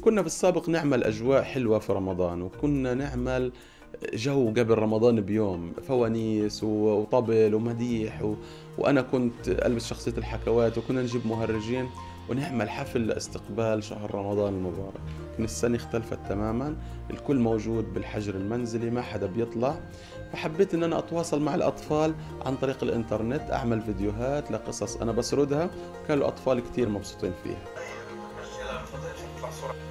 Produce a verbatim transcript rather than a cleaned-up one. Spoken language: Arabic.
كنا بالسابق نعمل أجواء حلوة في رمضان، وكنا نعمل جو قبل رمضان بيوم، فوانيس وطبل ومديح و... وأنا كنت ألبس شخصية الحكوات، وكنا نجيب مهرجين ونعمل حفل لاستقبال شهر رمضان المبارك. لكن السنة اختلفت تماما، الكل موجود بالحجر المنزلي، ما حدا بيطلع. فحبيت ان انا اتواصل مع الاطفال عن طريق الانترنت، اعمل فيديوهات لقصص انا بسردها، كانوا الاطفال كتير مبسوطين فيها.